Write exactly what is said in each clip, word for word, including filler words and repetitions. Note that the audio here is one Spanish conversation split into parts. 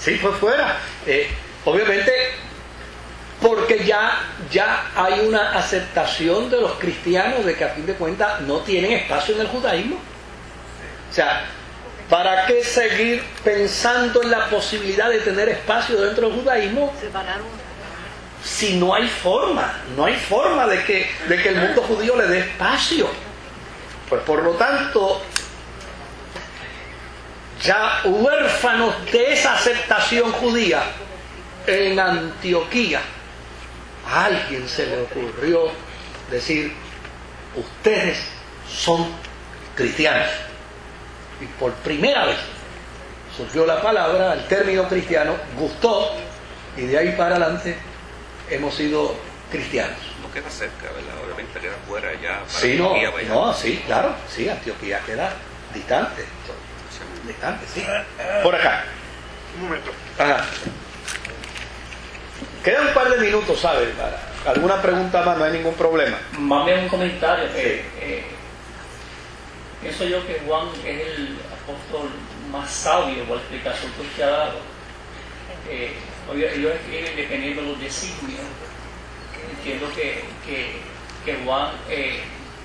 sí, fue fuera. Eh, obviamente, porque ya, ya hay una aceptación de los cristianos de que a fin de cuentas no tienen espacio en el judaísmo. O sea, ¿para qué seguir pensando en la posibilidad de tener espacio dentro del judaísmo? Si no hay forma, no hay forma de que, de que el mundo judío le dé espacio. Pues por lo tanto, ya huérfanos de esa aceptación judía, en Antioquía, a alguien se le ocurrió decir, ustedes son cristianos. Y por primera vez surgió la palabra, el término cristiano, gustó, y de ahí para adelante hemos sido cristianos. No queda cerca, ¿verdad? Obviamente queda fuera ya. Para sí, no, Antioquía, vaya. no, sí, claro, sí, Antioquía queda distante. Distante, sí. Por acá. Un momento. Ajá. Quedan un par de minutos, ¿sabes? Para alguna pregunta más, no hay ningún problema. Más bien un comentario. Sí. Eh, eh, pienso yo que Juan es el apóstol más sabio por la explicación que usted ha dado. Eh, ellos escriben dependiendo de los designios. Entiendo que, que, que Juan eh,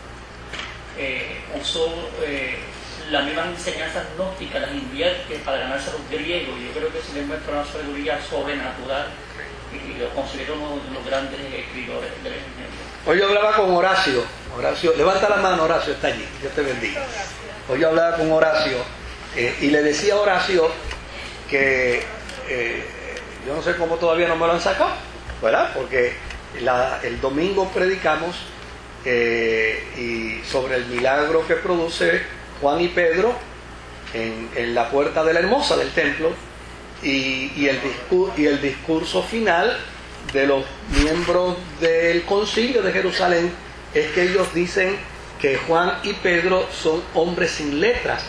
eh, usó eh, las mismas enseñanzas gnósticas, las invierte para ganarse a los griegos. Yo creo que se le muestra una sabiduría sobrenatural y lo considero uno de los grandes escritores del Evangelio. Hoy yo hablaba con Horacio. Horacio, levanta la mano, Horacio, está allí. Dios te bendiga. Hoy yo hablaba con Horacio eh, y le decía a Horacio que eh, yo no sé cómo todavía no me lo han sacado, ¿verdad? Porque la, el domingo predicamos eh, y sobre el milagro que produce Juan y Pedro en, en la puerta de la Hermosa del templo y, y, el discur, y el discurso final de los miembros del concilio de Jerusalén es que ellos dicen que Juan y Pedro son hombres sin letras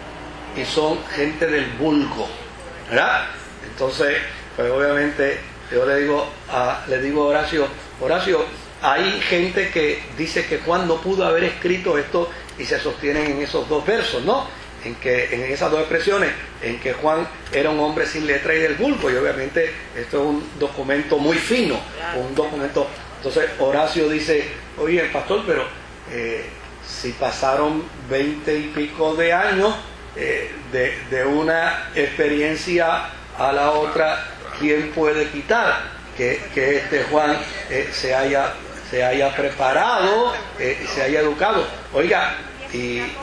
y son gente del vulgo, ¿verdad? Entonces, pues obviamente yo le digo a, le digo a Horacio, Horacio, hay gente que dice que Juan no pudo haber escrito esto y se sostienen en esos dos versos, ¿no? En que en esas dos expresiones, en que Juan era un hombre sin letra y del vulgo, y obviamente esto es un documento muy fino, un documento. Entonces Horacio dice, oye, pastor, pero eh, si pasaron veinte y pico de años eh, de, de una experiencia a la otra, ¿quién puede quitar que, que este Juan eh, se haya se haya preparado, eh, se haya educado? Oiga, y,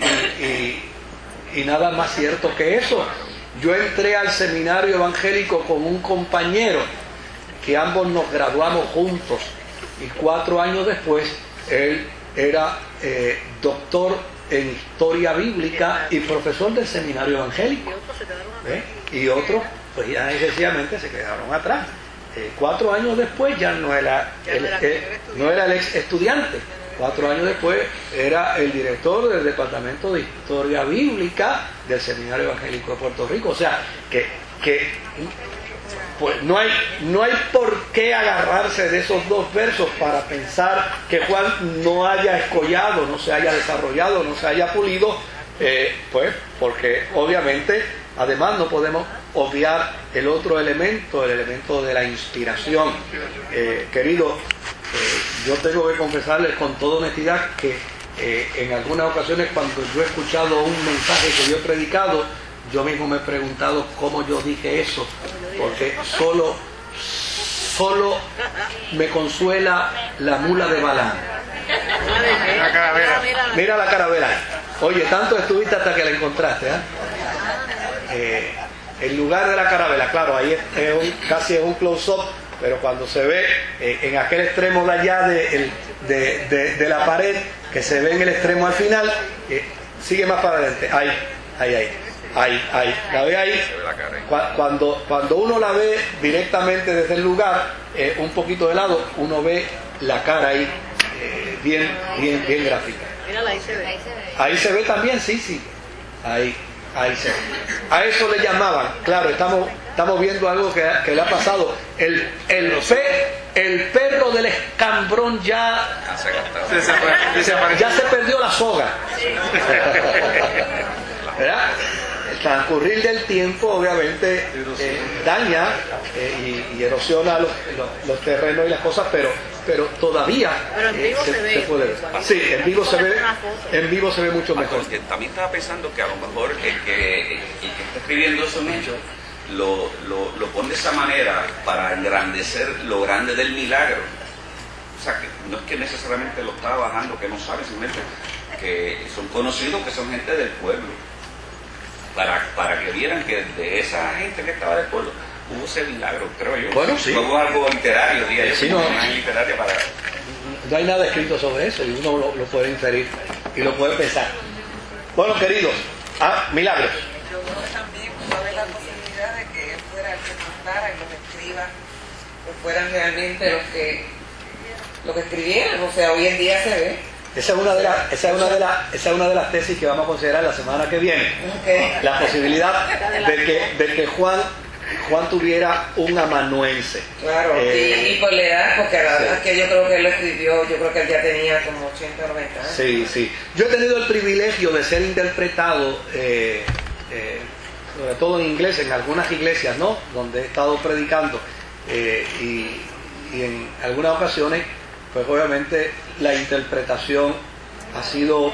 y, y, y nada más cierto que eso. Yo entré al seminario evangélico con un compañero que ambos nos graduamos juntos y cuatro años después él era eh, doctor en historia bíblica y profesor del seminario evangélico. ¿Eh? Y otros pues ya sencillamente se quedaron atrás. Eh, cuatro años después ya no era el, el, no era el ex estudiante. Cuatro años después era el director del departamento de historia bíblica del seminario evangélico de Puerto Rico. O sea que, que pues no hay no hay por qué agarrarse de esos dos versos para pensar que Juan no haya escollado, no se haya desarrollado, no se haya pulido, eh, pues porque obviamente además no podemos obviar el otro elemento, el elemento de la inspiración. Eh, querido, eh, yo tengo que confesarles con toda honestidad que eh, en algunas ocasiones cuando yo he escuchado un mensaje que yo he predicado, yo mismo me he preguntado cómo yo dije eso, porque solo, solo me consuela la mula de Balaam. La calavera. Mira la caravera. Oye, tanto estuviste hasta que la encontraste, ¿eh? Eh, el lugar de la carabela, claro, ahí es, es un, casi es un close-up, pero cuando se ve eh, en aquel extremo de allá de, el, de, de, de la pared, que se ve en el extremo al final, eh, sigue más para adelante, ahí, ahí, ahí, ahí, ahí, la ve ahí. Cuando, cuando uno la ve directamente desde el lugar, eh, un poquito de lado, uno ve la cara ahí, eh, bien, bien, bien gráfica. Mírala, ahí se ve. Ahí se ve también, sí, sí, ahí. Ahí se. A eso le llamaban, claro, estamos, estamos viendo algo que, que le ha pasado. El, el, pe, el perro del escambrón ya, ya se perdió la soga. ¿Verdad? El transcurrir del tiempo obviamente eh, daña eh, y, y erosiona los, los, los terrenos y las cosas, pero pero todavía pero en vivo eh, se, se ve. se puede ver. Sí, en vivo se ve, en vivo se ve mucho mejor. Pastor, también estaba pensando que a lo mejor el que, el que está escribiendo esos hechos lo, lo, lo pone de esa manera para engrandecer lo grande del milagro. O sea, que no es que necesariamente lo está bajando, que no sabe, simplemente que son conocidos, que son gente del pueblo, para, para que vieran que de esa gente que estaba del pueblo hubo ese milagro, creo yo. Bueno, sí. No hubo algo literario, diría yo, Sí, no. una literaria para... No hay nada escrito sobre eso y uno lo, lo puede inferir y lo puede pensar. Bueno, queridos, ah, milagros. Yo creo que también puede haber la posibilidad de que él fuera el que contara y los escribas que fueran realmente los que lo que escribieran. O sea, hoy en día se ve. Esa es una de las, esa es una de las, esa es una de las tesis que vamos a considerar la semana que viene. Okay. La posibilidad de que, de que Juan, Juan tuviera un amanuense. Claro, Eh, y, y por la edad, porque la sí. verdad es que yo creo que él lo escribió, yo creo que él ya tenía como ochenta o noventa años. Sí, sí. Yo he tenido el privilegio de ser interpretado, eh, eh, sobre todo en inglés, en algunas iglesias, ¿no? Donde he estado predicando eh, y, y en algunas ocasiones, pues obviamente la interpretación ha sido,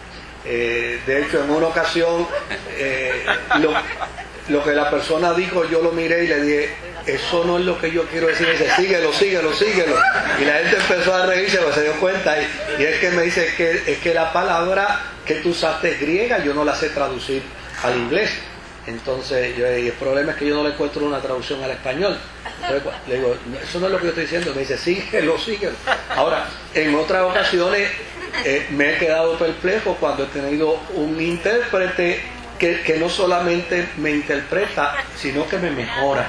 eh, de hecho en una ocasión, eh, lo, lo que la persona dijo, yo lo miré y le dije, eso no es lo que yo quiero decir. Y dice, síguelo, síguelo, síguelo. Y la gente empezó a reírse, pues se dio cuenta. Y, y es que me dice, es que, es que la palabra que tú usaste es griega, yo no la sé traducir al inglés. Entonces, yo, y el problema es que yo no le encuentro una traducción al español. Entonces, le digo, eso no es lo que yo estoy diciendo. Me dice, síguelo, síguelo. Ahora, en otras ocasiones eh, me he quedado perplejo cuando he tenido un intérprete que, que no solamente me interpreta, sino que me mejora.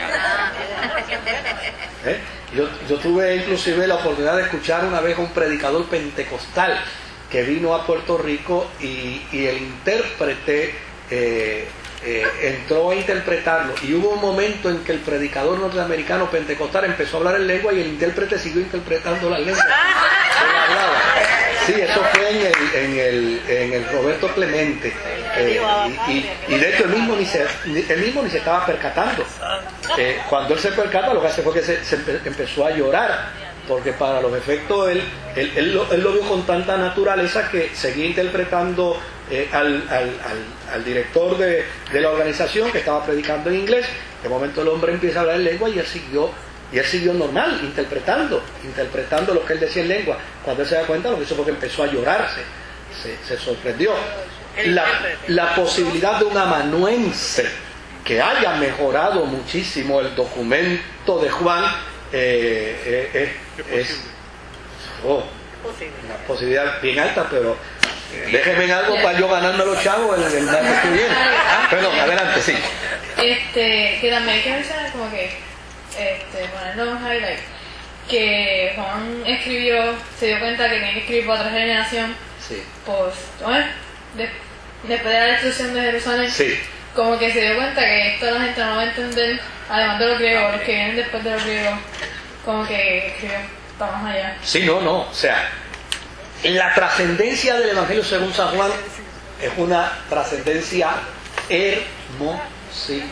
¿Eh? Yo, yo tuve inclusive la oportunidad de escuchar una vez a un predicador pentecostal que vino a Puerto Rico y, y el intérprete eh, eh, entró a interpretarlo, y hubo un momento en que el predicador norteamericano pentecostal empezó a hablar en lengua y el intérprete siguió interpretando la lengua. Él hablaba. Sí, eso fue en el, en el, en el Roberto Clemente. Eh, y, y, y de hecho él mismo ni se, él mismo ni se estaba percatando. Eh, cuando él se percata, lo que hace fue que se, se empe, empezó a llorar, porque para los efectos él, él, él, lo, él lo vio con tanta naturaleza que seguía interpretando eh, al, al, al, al director de, de la organización, que estaba predicando en inglés. De momento el hombre empieza a hablar en lengua y él siguió Y él siguió normal, interpretando, interpretando lo que él decía en lengua. Cuando él se da cuenta, lo que hizo fue que empezó a llorarse, se, se sorprendió. La, la posibilidad de un amanuense que haya mejorado muchísimo el documento de Juan eh, eh, eh, es oh, una posibilidad bien alta, pero eh, déjenme en algo para yo ganarme los chavos en el martes que viene. Ah, perdón, adelante, sí. Este, que también hay que mencionar como que Este, ponerlo en highlight, que Juan escribió, se dio cuenta que tenía que escribir para otra generación, Sí. pues, bueno, de, después de la destrucción de Jerusalén, Sí. como que se dio cuenta que esto la gente no lo va a entender, además de los griegos, los que vienen después de los griegos, como que escribió para más allá. Sí, no, no, o sea, la trascendencia del Evangelio según San Juan es una trascendencia hermosísima.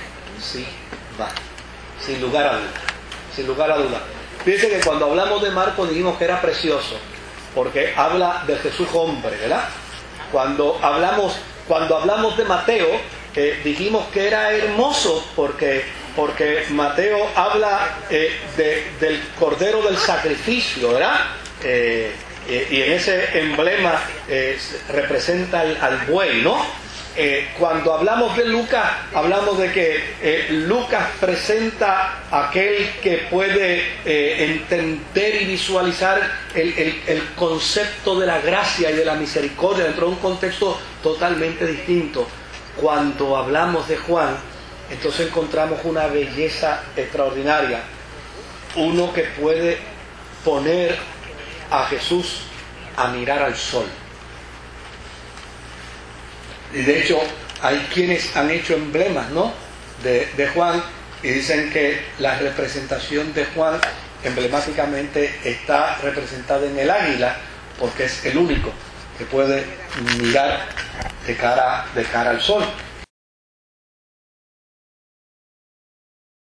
Sin lugar a duda, sin lugar a duda. Fíjense que cuando hablamos de Marcos dijimos que era precioso, porque habla de Jesús hombre, ¿verdad? Cuando hablamos, cuando hablamos de Mateo, eh, dijimos que era hermoso, porque, porque Mateo habla eh, de, del Cordero del Sacrificio, ¿verdad? Eh, eh, y en ese emblema eh, representa al, al buey, ¿no? Eh, cuando hablamos de Lucas, hablamos de que eh, Lucas presenta a aquel que puede eh, entender y visualizar el, el, el concepto de la gracia y de la misericordia dentro de un contexto totalmente distinto. Cuando hablamos de Juan, entonces encontramos una belleza extraordinaria, uno que puede poner a Jesús a mirar al sol. Y de hecho hay quienes han hecho emblemas, ¿no?, de, de Juan, y dicen que la representación de Juan emblemáticamente está representada en el águila, porque es el único que puede mirar de cara, de cara al sol.